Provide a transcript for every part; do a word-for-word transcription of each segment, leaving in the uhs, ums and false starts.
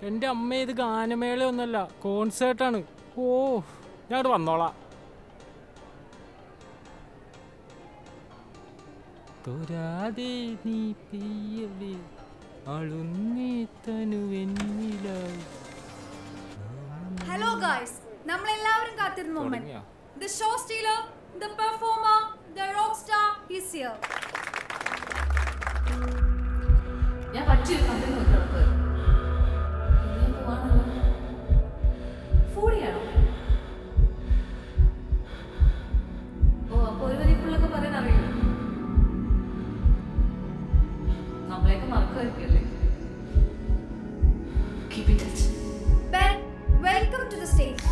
എൻ്റെ അമ്മ ഇത് ഗാനമേളയൊന്നുമല്ല, കോൺസേർട്ടാണ്. ഓ ഞാൻ വന്നോളാം. തൊരാതെ നീ പെയ്യവേ അളുന്നേ തനുവെന്നിലായി. ഹലോ ഗായ്സ്, നമ്മളെല്ലാവരും കാത്തിരുന്ന moment. The show stealer, the performer, the rock star is here. ഞാൻ പറ്റിയൊരു കമ്പനി നോക്കിയെടുക്കുക. ഞാൻ പോവാണല്ലോ. ഫൂഡിയാണോ? ഓ, അപ്പോൾ ഒരു വരിക്കുള്ളൊക്കെ പറയാൻ അറിയോ? നമ്മളെയൊക്കെ മറക്കുമായിരിക്കുമല്ലേ? Keep in touch. Ben, welcome to the stage.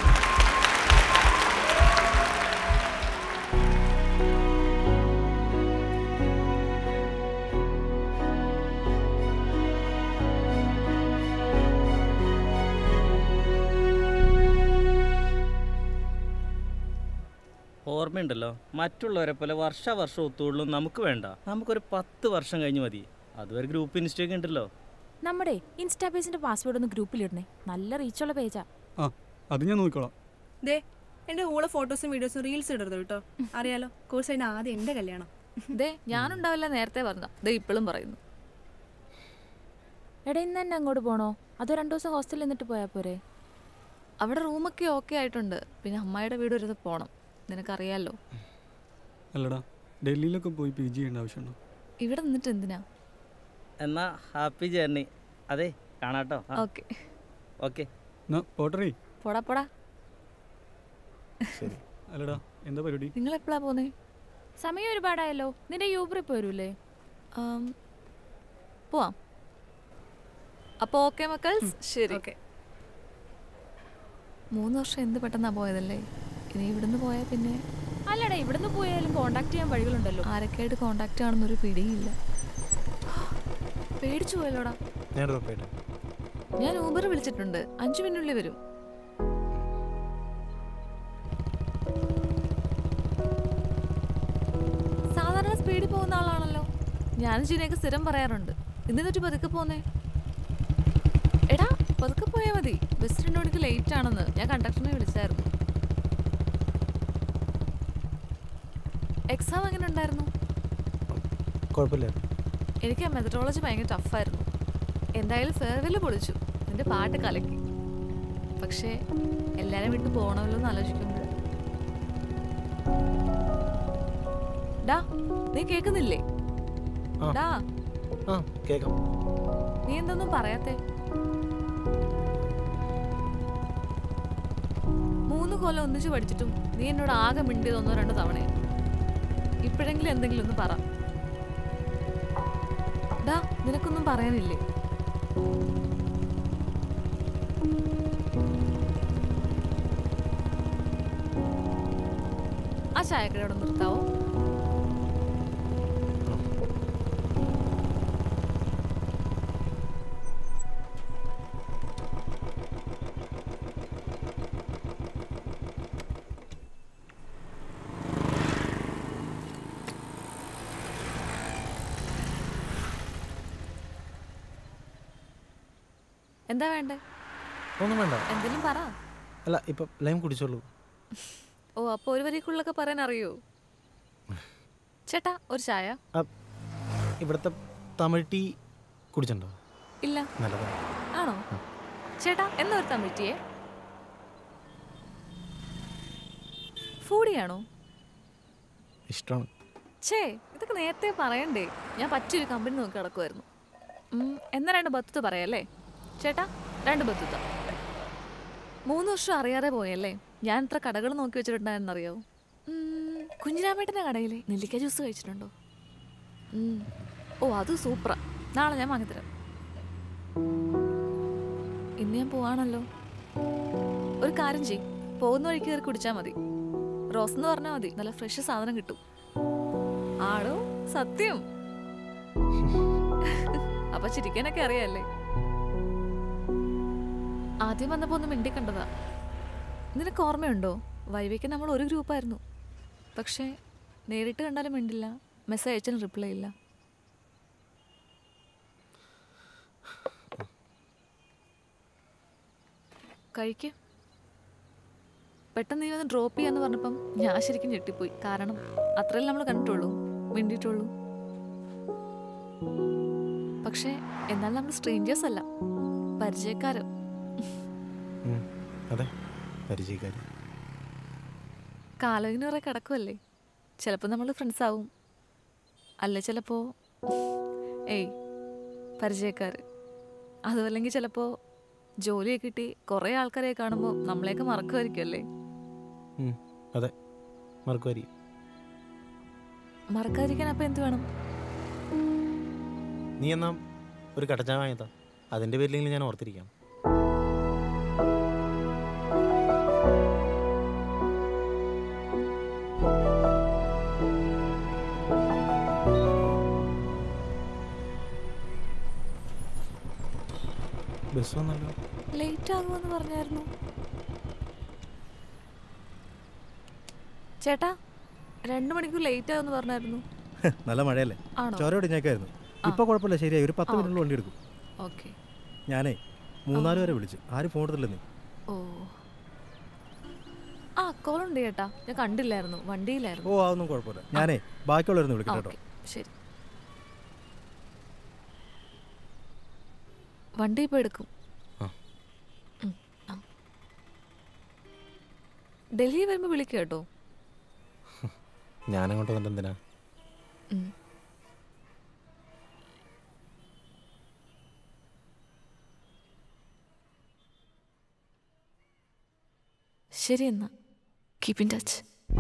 ഓർമ്മയുണ്ടല്ലോ, മറ്റുള്ളവരെ പോലെ വർഷാവർഷം ഒത്തുകൊള്ളും നമുക്ക് വേണ്ട. നമുക്കൊരു പത്ത് വർഷം കഴിഞ്ഞ് മതി. അതുവരെ ഗ്രൂപ്പ് ഇൻസ്റ്റയൊക്കെ ഉണ്ടല്ലോ. നമ്മുടെ ഇൻസ്റ്റാ പേജിന്റെ പാസ്വേഡ് ഒന്ന് ഗ്രൂപ്പിലിടണേ. നല്ല റീച്ചുള്ള പേജാ. ആ അത് ഞാൻ നോക്കിക്കോളാം. ദേ എൻ്റെ കൂടെ ഫോട്ടോസും വീഡിയോസും റീൽസ് ഇടരുത് കേട്ടോ. അറിയാലോ, കോഴ്സ് കഴിഞ്ഞ ആദ്യം എൻ്റെ കല്യാണം. ദേ ഞാനുണ്ടാവില്ല, നേരത്തെ പറഞ്ഞ ദേ ഇപ്പോഴും പറയുന്നു. എടാ ഇന്ന് തന്നെ അങ്ങോട്ട് പോണോ അതോ രണ്ടു ദിവസം ഹോസ്റ്റലിൽ നിന്നിട്ട് പോയാൽ പോരെ? അവിടെ റൂമൊക്കെ ഓക്കെ ആയിട്ടുണ്ട്. പിന്നെ അമ്മായിയുടെ വീട് ഒരു പോണം, നിനക്കറിയാലോ. അല്ലടാ, ഡൽഹിയിലൊക്കെ പോയി പി ജി ചെയ്യേണ്ട ആവശ്യമുണ്ടോ? ഇവിടെ നിന്നിട്ട് എന്തിനാ? എന്നാ ഹാപ്പി ജേർണി. അതെ കാണാട്ടോ. Okay okay pottery. പോടാ പോടാ. ശരി. അല്ലടാ എന്താ പരിപാടി? നിങ്ങൾ എപ്പോഴാ പോന്നേ? സമയം ഒരുപാടായല്ലോ. നിന്റെ യൂബറിൽ പോരൂലേ? പോവാം. അപ്പൊ ഓക്കെ മക്കൾസ്, ശരി. ഓക്കെ. മൂന്ന് വർഷം എന്ത് പെട്ടെന്നാ പോയതല്ലേ. ഇനി ഇവിടുന്ന് പോയാൽ പിന്നെ അല്ലടാ, ഇവിടുന്ന് പോയാലും കോണ്ടാക്ട് ചെയ്യാൻ വഴികളുണ്ടല്ലോ. ആരൊക്കെയായിട്ട് കോണ്ടാക്ട് ആണെന്നൊരു പിടിയില്ല. പേടിച്ചു പോയല്ലോടാ. ഞാൻ ഊബർ വിളിച്ചിട്ടുണ്ട്, അഞ്ചു മിനിറ്റിനുള്ളിൽ വരും. സാധാരണ സ്പീഡിൽ പോകുന്ന ആളാണല്ലോ. ഞാനും ജിനയൊക്കെ സ്ഥിരം പറയാറുണ്ട്. എന്നിട്ട് പതുക്കെ പോന്നേ. എടാ പതുക്കെ പോയാൽ മതി, ബസ് രണ്ടു മണിക്ക് ലേറ്റ് ആണെന്ന് ഞാൻ കണ്ടക്ടറിനെ വിളിച്ചായിരുന്നു. എക്സാം എങ്ങനെ ഉണ്ടായിരുന്നു? എനിക്ക് മെത്തഡോളജി ഭയങ്കര ടഫായിരുന്നു. എന്തായാലും ഫെയർവെൽ പൊളിച്ചു, നിന്റെ പാട്ട് കലക്കി. പക്ഷേ എല്ലാരും വിട്ട് പോകണമല്ലോ എന്ന് ആലോചിക്കുമ്പോൾ ഡാ നീ കേൾക്കുന്നില്ലേ? ഡാ നീ എന്തൊന്നും പറയാത്തെ? മൂന്ന് കൊല്ലം ഒന്നിച്ച് പഠിച്ചിട്ടും നീ എന്നോട് ആകെ മിണ്ടിയതൊന്നോ രണ്ടോ തവണയാണ്. ഇപ്പോഴെങ്കിലും എന്തെങ്കിലും ഒന്ന് പറ. ഡാ നിനക്കൊന്നും പറയാനില്ലേ? ആ ചായക്കടയോടെ നിർത്താവോ? എന്താ വേണ്ടേ? ഒന്നും വേണ്ട. എന്തെങ്കിലും പറ. അല്ല ഇപ്പൊ ലൈം കുടിച്ചോളൂ. ഓ അപ്പൊ ഒരു വരിക്കുള്ളൊക്കെ പറയാൻ അറിയോ? ചേട്ടാ ഒരു ചായ. ഇവിടുത്തെ തമിഴ് ടീ കുടിച്ചിട്ടുണ്ടോ? ഇല്ല. ആണോ? ചേട്ടാ എന്നാ ഒരു തമിഴ് ടീയെ? ഫൂഡിയാണോ? ഇഷ്ടമാണ്. ഛേ ഇതൊക്കെ നേരത്തെ പറയണ്ടേ. ഞാൻ പറ്റിയൊരു കമ്പനി നോക്കി കിടക്കുമായിരുന്നു. എന്നാ രണ്ട് ബത്തുത്ത് പറയാല്ലേ? ചേട്ടാ രണ്ട് ബത്തുത്ത. മൂന്ന് വർഷം അറിയാതെ പോയല്ലേ. ഞാൻ എത്ര കടകൾ നോക്കി വെച്ചിട്ടുണ്ടായെന്നറിയാവോ? കുഞ്ഞിരാമേട്ടൻ്റെ കടയിലെ നെല്ലിക്ക ജ്യൂസ് കഴിച്ചിട്ടുണ്ടോ? ഓ അത് സൂപ്പറാ, നാളെ ഞാൻ വാങ്ങിത്തരാം. ഇന്ന് ഞാൻ പോവാണല്ലോ. ഒരു കാര്യം ചെയ്യും, പോകുന്ന വഴിക്ക് കയറി കുടിച്ചാൽ മതി. റോസ് എന്ന് പറഞ്ഞാൽ മതി, നല്ല ഫ്രഷ് സാധനം കിട്ടും. ആടോ സത്യം. അപ്പൊ ചിരിക്കാനൊക്കെ അറിയാല്ലേ. ആദ്യം വന്നപ്പോ ഒന്ന് മിണ്ടിക്കണ്ടതാ. നിനക്ക് ഓർമ്മയുണ്ടോ? വൈവയ്ക്ക് നമ്മൾ ഒരു ഗ്രൂപ്പായിരുന്നു. പക്ഷേ നേരിട്ട് കണ്ടാലും മിണ്ടില്ല, മെസ്സേജ് അയച്ചാലും റിപ്ലൈ ഇല്ല. കഴിക്ക്. പെട്ടെന്ന് നീ ഒന്ന് ഡ്രോപ്പ് ചെയ്യാന്ന് പറഞ്ഞപ്പം ഞാൻ ശരിക്കും ഞെട്ടിപ്പോയി. കാരണം അത്രയും നമ്മൾ കണ്ടിട്ടുള്ളൂ, മിണ്ടിയിട്ടുള്ളൂ. പക്ഷേ എന്നാൽ നമ്മൾ സ്ട്രേഞ്ചേഴ്സ് അല്ല, പരിചയക്കാരോ. അതെ, പരിചയക്കാര്. കാലം ഇങ്ങനെ കുറെ കിടക്കുമല്ലേ. ചിലപ്പോൾ നമ്മൾ ഫ്രണ്ട്സ് ആവും, അല്ല ചിലപ്പോൾ ഏയ് പരിചയക്കാർ. അതുമല്ലെങ്കിൽ ചിലപ്പോൾ ജോലിയൊക്കെ കിട്ടി കുറേ ആൾക്കാരെ കാണുമ്പോൾ നമ്മളെയൊക്കെ മറക്കുമായിരിക്കും അല്ലേ. അതെ, മറക്കുമായിരിക്കും. മറക്കാതിരിക്കാൻ അപ്പം എന്ത് വേണം? നീ എന്നാ ഒരു കട്ടച്ചായ വാങ്ങിത്താ, അതിൻ്റെ പേരിലെങ്കിലും ഞാൻ ഓർത്തിരിക്കാം. ബസ് വന്നല്ലോ. ലേറ്റ് ആകുമെന്ന് പറഞ്ഞായിരുന്നു ചേട്ടാ. രണ്ടു മണിക്കൂർ ലേറ്റ് ആകുമെന്ന് പറഞ്ഞായിരുന്നു. നല്ല മഴയല്ലേ, ആണോ? ചോരയോട് ഞാക്കായിരുന്നു. ഇപ്പൊ കുഴപ്പമില്ല, ശരിയായി. ഒരു പത്ത് മിനിറ്റിൽ വണ്ടി എടുക്കും. ഓക്കെ. ഞാനേ മൂന്നാല് വരെ വിളിച്ചു, ആരും ഫോൺ എടുത്തില്ല. നീ ഓ ആ കോളുണ്ട് ചേട്ടാ, ഞാൻ കണ്ടില്ലായിരുന്നു, വണ്ടിയിലായിരുന്നു. ഓ അതൊന്നും കുഴപ്പമില്ല. ഞാനേ ബാക്കിയുള്ളവരൊന്ന് വിളിക്കാം കേട്ടോ. ശരി, വണ്ടി ഇപ്പോൾ എടുക്കും. ഡൽഹി വരുമ്പോൾ വിളിക്കുക കേട്ടോ. ഞാനങ്ങോട്ട് വന്നിട്ട് എന്തിനാ? ശരി എന്നാ, കീപ് ഇൻ ടച്ച്.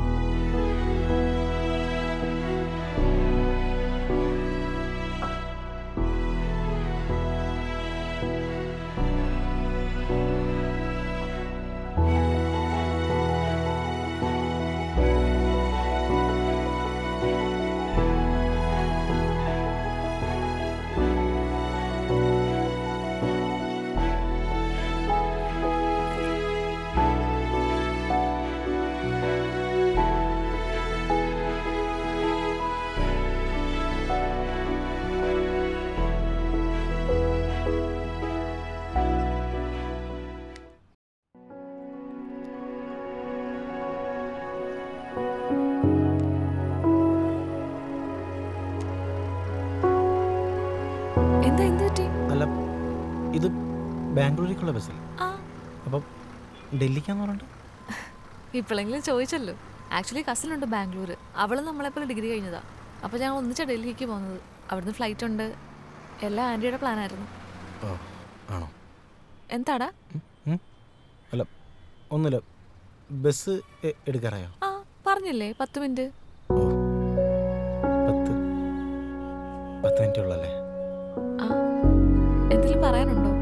അല്ല, ഇത് ബാംഗ്ലൂരിലേക്കുള്ള ബസ്സിൽ. അപ്പം ഡൽഹിക്കാന്ന് പറഞ്ഞിട്ട് ഇപ്പോഴെങ്കിലും ചോദിച്ചല്ലോ. ആക്ച്വലി കസിൻ ഉണ്ട് ബാംഗ്ലൂർ. അവള് നമ്മളെപ്പോലെ ഡിഗ്രി കഴിഞ്ഞതാ. അപ്പോൾ ഞങ്ങൾ ഒന്നിച്ചാ ഡൽഹിക്ക് പോകുന്നത്. അവിടുന്ന് ഫ്ലൈറ്റ് ഉണ്ട്. എല്ലാം ആൻറ്റിയുടെ പ്ലാനായിരുന്നു. ഓ ആണോ? എന്താടാ? അല്ല ഒന്നുമില്ല. ബസ് എടുക്കാറായോ? ആ പറഞ്ഞില്ലേ, പത്ത് മിനിറ്റ്. ഓ പത്ത് പത്ത് മിനിറ്റ് ഉള്ളല്ലേ? ആ എന്തെങ്കിലും പറയാനുണ്ടോ?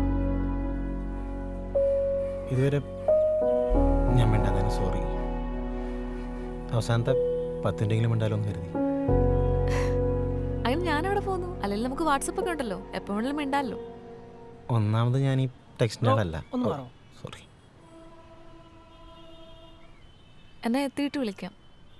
ഇതുവരെ ഞാൻ മിണ്ടാതെ സോറി. അവസാനത്തെ പത്തിൻ്റെങ്കിലും മിണ്ടാലോ എന്ന് കരുതി. അതിന് ഞാനവിടെ പോന്നു. അല്ലെങ്കിൽ നമുക്ക് വാട്സപ്പ് ഒക്കെ ഉണ്ടല്ലോ, എപ്പോൾ വേണമെങ്കിലും മിണ്ടാലോ. ഒന്നാമത് ഞാൻ ഈ ടെക്സ്റ്റിനോടല്ല. സോറി. എന്നെ എത്തിയിട്ട് വിളിക്കാം.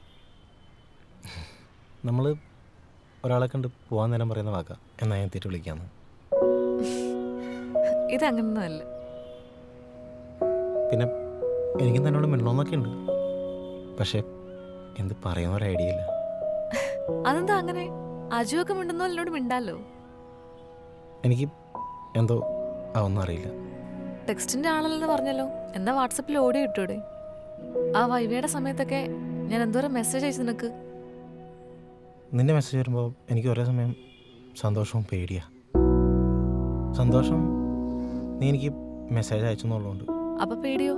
നമ്മൾ ഒരാളെ കണ്ട് പോകാൻ നേരം പറയുന്ന വാക്കാ എന്നാ ഞാൻ എത്തിയിട്ട് വിളിക്കാമെന്ന്. ഇതങ്ങനൊന്നും അല്ല. പിന്നെ എനിക്കും തന്നോട് മിണ്ടണമെന്നൊക്കെ ഉണ്ട്, പക്ഷെ എന്ത് പറയുന്ന ഒരു ഐഡിയ ഇല്ല. അതെന്താ അങ്ങനെ? അജുവൊക്കെ മിണ്ടുന്ന എന്നോട് മിണ്ടാലോ. എനിക്ക് എന്തോ അതൊന്നും അറിയില്ല. ടെക്സ്റ്റിന്റെ ആളല്ലെന്ന് പറഞ്ഞല്ലോ, എന്താ വാട്സപ്പിൽ ഓഡിയോ ഇട്ടൂടെ? ആ വൈവയുടെ സമയത്തൊക്കെ ഞാൻ എന്തോരം മെസ്സേജ് അയച്ചു നിനക്ക്. നിന്റെ മെസ്സേജ് വരുമ്പോൾ എനിക്ക് ഒരേ സമയം സന്തോഷവും പേടിയാ. സന്തോഷം നീ എനിക്ക് മെസ്സേജ് അയച്ചെന്നുള്ളതുകൊണ്ട്. അപ്പൊ പേടിയോ?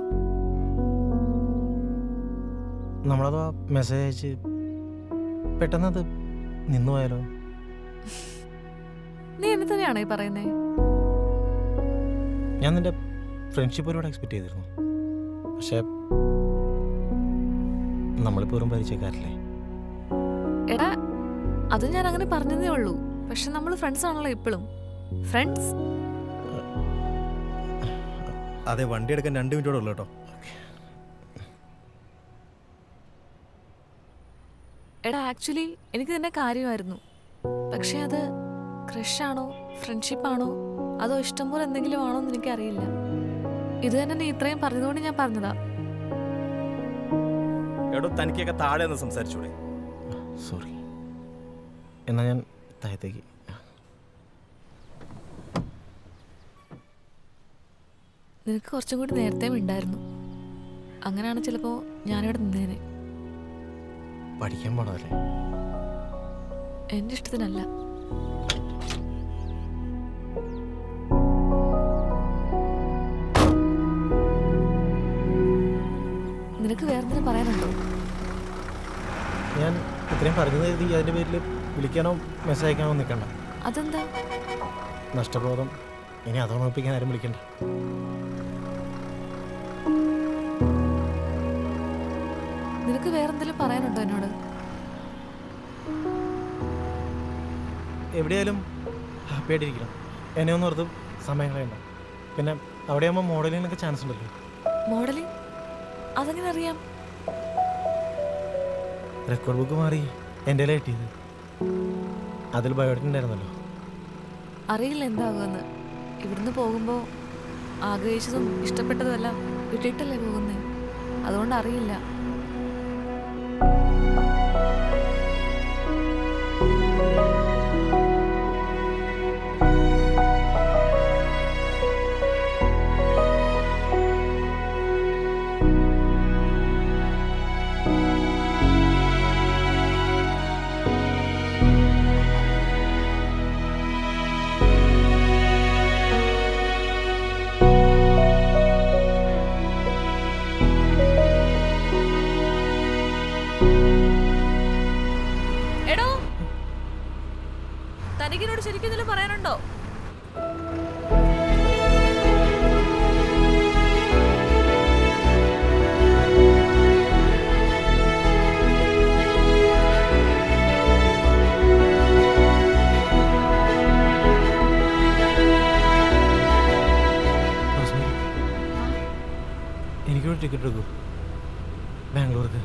നമ്മളത് മെസ്സേജ് അയച്ച് പെട്ടെന്നത് നിന്നു പോയാലോ? നീ എന്നെ തന്നെയാണോ ഈ പറയുന്നേ? ഞാൻ നിന്റെ ഫ്രണ്ട്ഷിപ്പ് ഒരുപാട് എക്സ്പെക്ട് ചെയ്തിരുന്നു, പക്ഷെ നമ്മളിപ്പോൾ വെറും പരിചയക്കാരല്ലേ. എടാ അത് ഞാൻ അങ്ങനെ പറഞ്ഞതേ ഉള്ളൂ, പക്ഷെ നമ്മൾ ഫ്രണ്ട്സ് ആണല്ലോ ഇപ്പോഴും. ഫ്രണ്ട്സ്. അതെ, വണ്ടി എടുക്കാൻ രണ്ട് മിനിറ്റോടെ ഉള്ളു കേട്ടോ. എടാ ആക്ച്വലി എനിക്ക് തന്നെ കാര്യമായിരുന്നു, പക്ഷെ അത് ക്രഷാണോ ഫ്രണ്ട്ഷിപ്പാണോ അതോ ഇഷ്ടംപോലെ എന്തെങ്കിലും ആണോ എന്ന് എനിക്കറിയില്ല. ഇത് തന്നെ നീ ഇത്രയും പറഞ്ഞതുകൊണ്ട് ഞാൻ പറഞ്ഞതാ. എടോ തനിക്കൊക്കെ താഴെ ഒന്ന് സംസാരിച്ചൂടെ? സോറി. എന്നാ ഞാൻ താഴത്തേക്ക്. നിനക്ക് കുറച്ചും കൂടി നേരത്തെ ഉണ്ടായിരുന്നു. അങ്ങനെയാണ് ചിലപ്പോ ഞാനിവിടെ നിന്നേനെ. പഠിക്കാൻ പോണതല്ലേ? എന്റെ ഇഷ്ടത്തിനല്ല. നിനക്ക് വേറെന്തെങ്കിലും പറയാനുണ്ടോ? ഞാൻ ഇത്രയും പറഞ്ഞത് കരുതി അതിൻ്റെ പേരിൽ വിളിക്കാനോ മെസ്സേജ് അയക്കാനോ നിൽക്കണ്ട. അതെന്താ? നഷ്ടബോധം ഇനി അതോർമ്മിപ്പിക്കാൻ ആരും വിളിക്കണ്ട. നിനക്ക് വേറെന്തെങ്കിലും പറയാനുണ്ടോ എന്നോട്? എവിടെയായാലും ഹാപ്പി ആയിട്ടിരിക്കണം. എന്നെ ഒന്നും ഓർത്ത് സമയം കളയണ്ട. പിന്നെ അവിടെയാകുമ്പോൾ മോഡലിങ്ങിനൊക്കെ ചാൻസ് ഉണ്ടല്ലോ. മോഡലിംഗ്? അതെങ്ങനെ അറിയാം? റെക്കോർഡ് ബുക്ക് മാറി എൻ്റെ കിട്ടിയത്. അതിൽ ബയോഡേറ്റ ഉണ്ടായിരുന്നല്ലോ. അറിയില്ല എന്താകുമെന്ന്. ഇവിടുന്ന് പോകുമ്പോൾ ആഗ്രഹിച്ചതും ഇഷ്ടപ്പെട്ടതും എല്ലാം വിട്ടിട്ടല്ലേ പോകുന്നേ. അതുകൊണ്ട് അറിയില്ല. തനിക്കിനോട് ശരിക്കും എന്തെങ്കിലും പറയാനുണ്ടോ? എനിക്കൊരു ടിക്കറ്റ് എടുക്കൂ ബാംഗ്ലൂർക്ക്.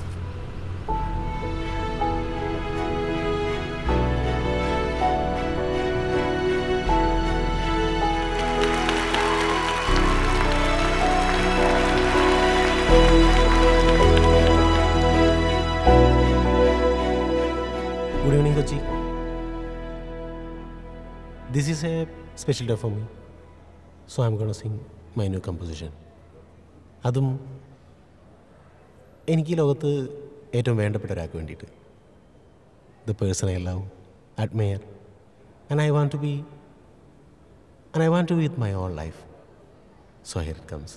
Good evening, Kochi. This is a special day for me. So I'm going to sing my new composition. അതും എനിക്ക് ഈ ലോകത്ത് ഏറ്റവും വേണ്ടപ്പെട്ട ഒരാൾക്ക് വേണ്ടിയിട്ട്. The person I love, admire, and I want to be, and I want to be with my whole life. So here it comes.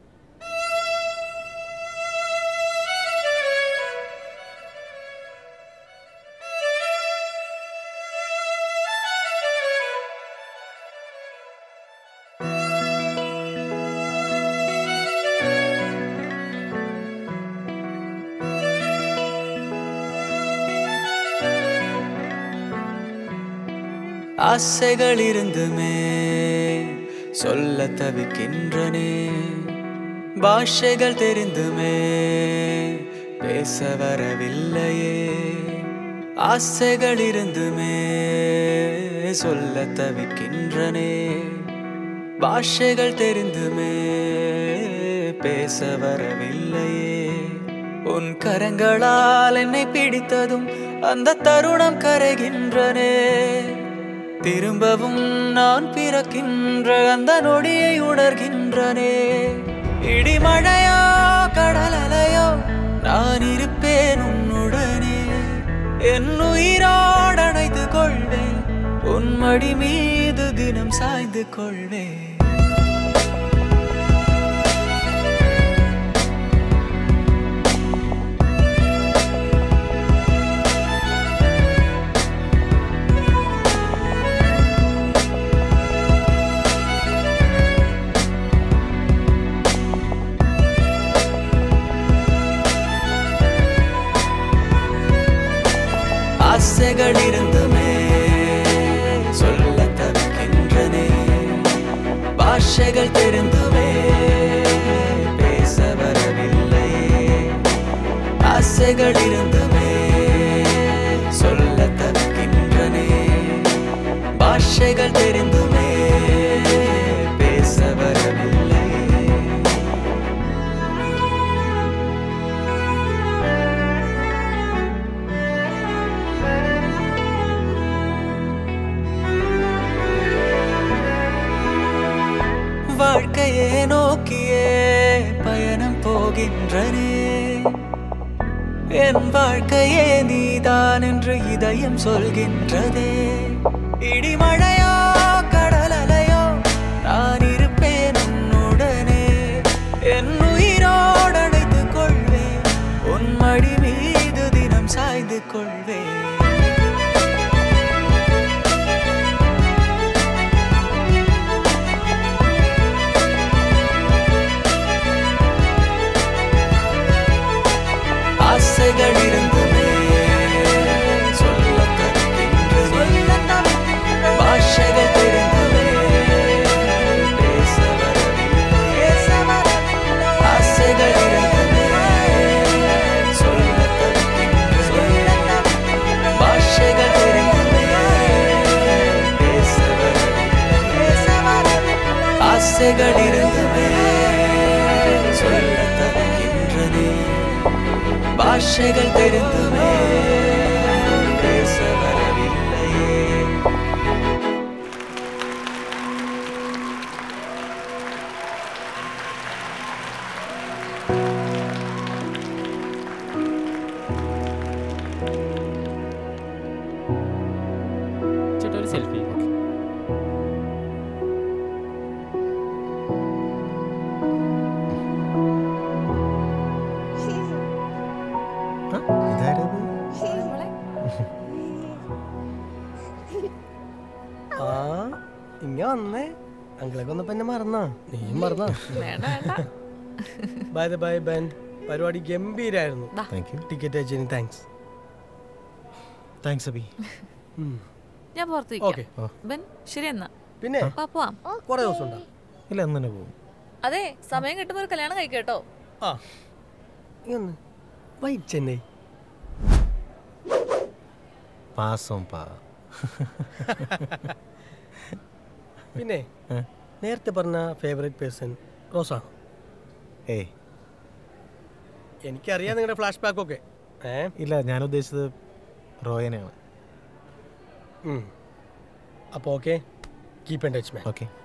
ஆசைகள் இருந்துமே சொல்ல தவிக்கின்றனே, பாஷைகள் தெரிந்துமே பேச வரவில்லையே. ஆசைகள் இருந்துமே சொல்ல தவிக்கின்றனே, பாஷைகள் தெரிந்துமே பேச வரவில்லையே. உன் கரங்களால் என்னை பிடித்ததும் அந்த தருணம் கரைகின்றனே. திரும்பவும் நான் பிறக்கின்ற அந்த நொடியை உணர்கின்றனே. இடிமழையோ கடல் அலையோ நான் இருப்பேன் உன்னுடனே. என் உயிரோடு அணைத்து கொள்வேன், உன் மடி மீது தினம் சாய்ந்து கொள்வேன். ஆசைகள் இருந்துமே சொல்ல தவிக்கின்றனே, பாஷைகள் தெரிந்துமே பேச வரவில்லையே. ஆசைகள் இருந்துமே சொல்ல தவிக்கின்றனே, பாஷைகள் தெரிந்துமே பேச வரவில்லையே. சொல்கின்றனே என் வாழ்க்கையே நீதான் என்று இதயம் சொல்கின்றதே இடிமழையோ கடல் அலையோ நான் இருப்பேன் உன்னுடனே என் உயிரோடு அணைத்துக் கொள்வேன் உன் மடி மீது தினம் சாய்ந்து கொள்வேன் ஆசைகள் இருந்துமே சொல்ல தவிக்கின்றன பாஷைகள் தெரிந்துமே பேச வரவில்லை ஆசைகள் இருந்துமே சொல்ல தவிக்கின்றன பாஷைகள் தெரிந்துமே பேச வரவில்லை ஆசைகள் இருந்துமே சொல்ல தவிக்கின்றனே பாஷைகள் தெரிந்துமே பேச வரவில்லையே ചേട്ടാ ഒരു സെൽഫി. ആ ഇങ്ങ വന്നേ അങ്കിളൊക്കെ ഒന്നപ്പോ എന്നെ മറന്നാ നീയും മറന്നാ ബൈ ദ ബൈ ബെൻ പരിപാടി ഗംഭീരായിരുന്നു ടിക്കറ്റ് അയച്ചതിന് താങ്ക്സ് താങ്ക്സ് അബി ഞാൻ പുറത്ത് ഓക്കെ ബെൻ ശരി എന്നാ പിന്നെ പോവാം കുറെ ദിവസം ഉണ്ടാവും ഇല്ല അന്ന് തന്നെ പോകും അതെ സമയം കിട്ടുമ്പോൾ ഒരു കല്യാണം കഴിക്കട്ടോ ആ ഇന്ന് വൈ ചെന്നൈ പാസം പാ പിന്നെ നേരത്തെ പറഞ്ഞ ഫേവറേറ്റ് പേഴ്സൺ റോസാണോ ഏയ് എനിക്കറിയാം നിങ്ങളുടെ ഫ്ലാഷ് ബാക്ക് ഒക്കെ ഏ ഇല്ല ഞാൻ ഉദ്ദേശിച്ചത് റോയനെയാണ് അപ്പോൾ okay keep in touch man okay